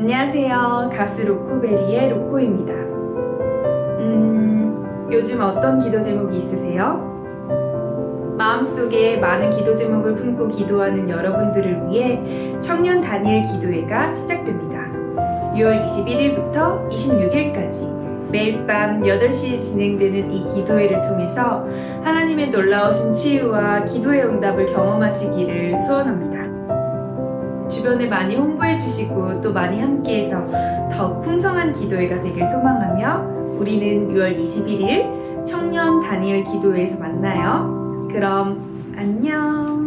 안녕하세요. 가수 로코베리의 로코입니다. 요즘 어떤 기도 제목이 있으세요? 마음속에 많은 기도 제목을 품고 기도하는 여러분들을 위해 청년 다니엘 기도회가 시작됩니다. 6월 21일부터 26일까지 매일 밤 8시에 진행되는 이 기도회를 통해서 하나님의 놀라우신 치유와 기도의 응답을 경험하시기를 소원합니다. 주변에 많이 홍보해 주시고 또 많이 함께해서 더욱 풍성한 기도회가 되길 소망하며 우리는 6월 21일 청년 다니엘 기도회에서 만나요. 그럼 안녕.